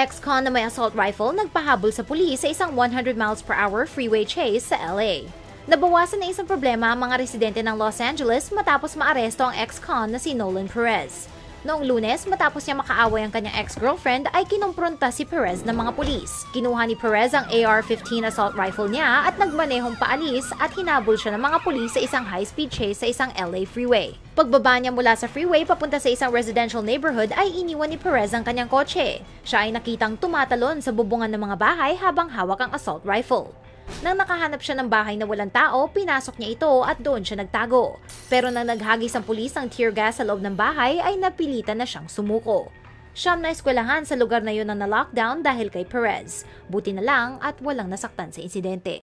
Ex-con na may assault rifle nagpahabol sa pulis sa isang 100 miles per hour freeway chase sa LA. Nabawasan na isang problema ang mga residente ng Los Angeles matapos maaresto ang ex-con na si Nolan Perez. Noong Lunes, matapos niya makaaway ang kanyang ex-girlfriend, ay kinumpronta si Perez ng mga pulis. Kinuha ni Perez ang AR-15 assault rifle niya at nagmanehong paalis at hinabol siya ng mga pulis sa isang high-speed chase sa isang LA freeway. Pagbaba niya mula sa freeway papunta sa isang residential neighborhood ay iniwan ni Perez ang kanyang kotse. Siya ay nakitang tumatalon sa bubungan ng mga bahay habang hawak ang assault rifle. Nang nakahanap siya ng bahay na walang tao, pinasok niya ito at doon siya nagtago. Pero nang naghagis ang pulis ng tear gas sa loob ng bahay, ay napilitan na siyang sumuko. Siyam na eskwelahan sa lugar na yun ang na-lockdown dahil kay Perez. Buti na lang at walang nasaktan sa insidente.